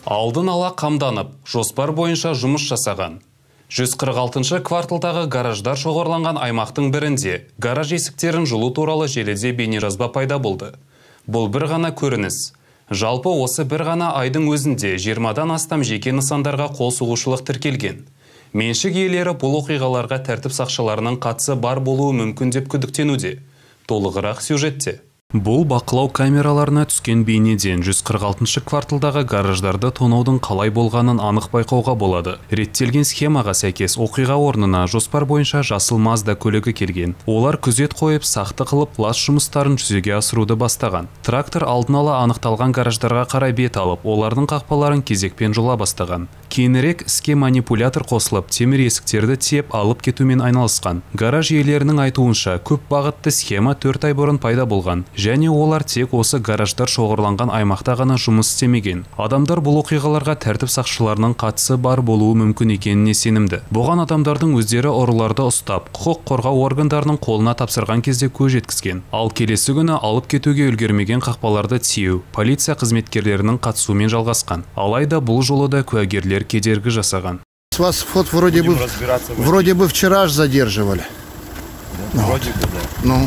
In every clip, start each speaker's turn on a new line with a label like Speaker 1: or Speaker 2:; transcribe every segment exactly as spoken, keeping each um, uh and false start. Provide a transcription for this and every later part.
Speaker 1: Алдын ала қамданып, жоспар бойынша жұмыс жасаған. жүз қырық алтыншы кварталдағы гараждар шоғырланған аймақтың бірінде гараж есіктерін жылу туралы желіде бейнежазба пайда болды. Бұл бір ғана көрініс. Жалпы осы бір ғана айдың өзінде жиырмадан астам жеке нысандарға қол сұғушылық тіркелген. Меншік иелері бұл оқиғаларға тәртіп сақшыларының қатысы бар болуы мүмкін деп күдіктенуде. Толығырақ сюжетте. Бұл бақылау камераларына түскен бейнеден жүз қырық алтыншы кварталдағы гараждарды тонаудың қалай болғанын анық байқауға болады. Реттелген схемаға сәйкес оқиға орнына жоспар бойынша жасыл Мазда көлігі келген. Олар күзет қойып, сақты қылып, лас жұмыстарын жүзеге асыруды бастаған. Трактор алдын ала анықталған гараждарға қарай бет алып, олардың қақпаларын кезекпен жұла бастаған. Кейінірек іске манипулятор қосылып, темір есіктерді тиеп алып кетумен айналысқан. Гараж иелерінің айтуынша, көп бағытты схема төрт ай бұрын пайда болған. Және олар тек осы гараждар шоғырланған аймақта ғана жұмыс істемеген. Адамдар бұл оқиғаларға тәртіп сақшыларының қатысы бар болуы мүмкін екеніне сенімді. Бұған адамдардың өздері ұрыларды ұстап, құқық қорғау органдарының қолына тапсырған кезде көз жеткізген. Ал келесі күні алып кетуге үлгермеген қақпаларды тиеу полиция қызметкерлерінің қатысуымен жалғасқан. Алайда бұл жолы да куәгерлер кедергі жасаған.
Speaker 2: Вас вот вроде бы вроде бы вчера же задерживали.
Speaker 3: Вроде бы, да.
Speaker 2: Ну.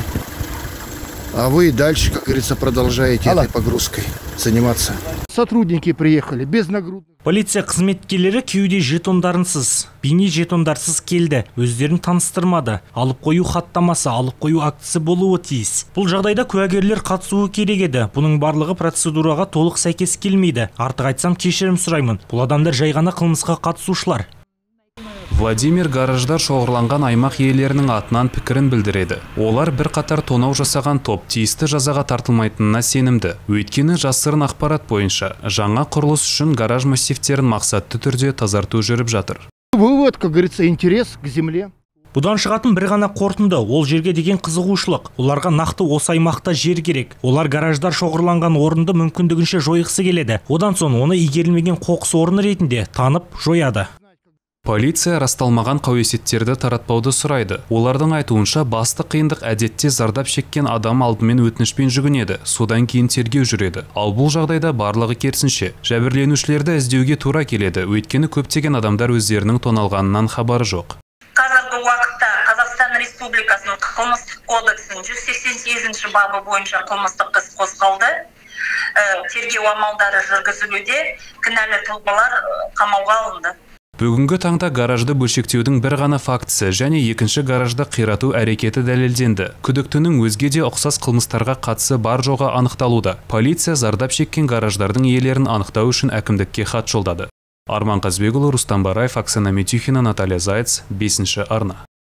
Speaker 2: А вы дальше, как говорится, продолжаете этой погрузкой заниматься. Сотрудники приехали без нагрудных.
Speaker 4: Полиция қызметкерлері кеуде жетондарынсыз, бейне жетондарсыз келді. Өздерін таныстырмады. Алып қою хаттамасы, алып қою актісі болуы тиіс. Бұл жағдайда куәгерлер қатысуы керек еді. Бұның барлығы процедураға толық сәйкес келмейді. Артық айтсам кешірім сұраймын. Бұл адамдар жай ғана қылмысқа қатысушылар.
Speaker 1: Владимир гараждар шоғырланған аймақ иелерінің атынан пікірін білдіреді. Олар бір қатар тонау жасаған топ тиісті жазаға тартылмайтынына сенімді. Өйткені жасырын ақпарат бойынша жаңа құрылыс үшін гараж массивтерін мақсатты түрде тазарту жүріп жатыр.
Speaker 2: Вывод, как говорится, интерес к земле.
Speaker 4: Бұдан шығатын бір ғана қорытынды, ол жерге деген қызығушылық. Оларға нақты осы аймақта жер керек. Олар гараждар шоғырланған орынды мүмкіндігінше жойғысы келеді. Одан соң оны игерілмеген қоқыс орны ретінде танып жояды.
Speaker 1: Полиция расталмаған қауесеттерді таратпауды сұрайды. Олардың айтуынша басты қиындық әдетте зардап шеккен адам алдымен өтінішпен жүгінеді, содан кейін тергеу жүреді. Ал бұл жағдайда барлығы керісінше. Жәбірленушілерді іздеуге тура келеді, өйткені көптеген адамдар өздерінің тоналғанынан хабары жоқ.
Speaker 5: Қазіргі уақытта Қазақстан Республикасының қылмыстық кодексінің жүз сексен сегізінші бабы бойынша қылмыстық іс қозғалды. Тергеу амалдары жүргізілуде, кінәлі тұлғалар қамауға алынды.
Speaker 1: Бүгінгі таңда гаражды бөлшектеудің бір ғана фактісі және екінші гаражды қирату әрекеті дәлелденді. Күдіктінің өзге де ұқсас қылмыстарға қатысы бар жоғы анықталуда. Полиция зардап шеккен гараждардың иелерін анықтау үшін әкімдікке хат жолдады. Арман Қазбекұлы, Рустам Бараев, Оксана Митюхина, Наталья Заяц, бесінші арна.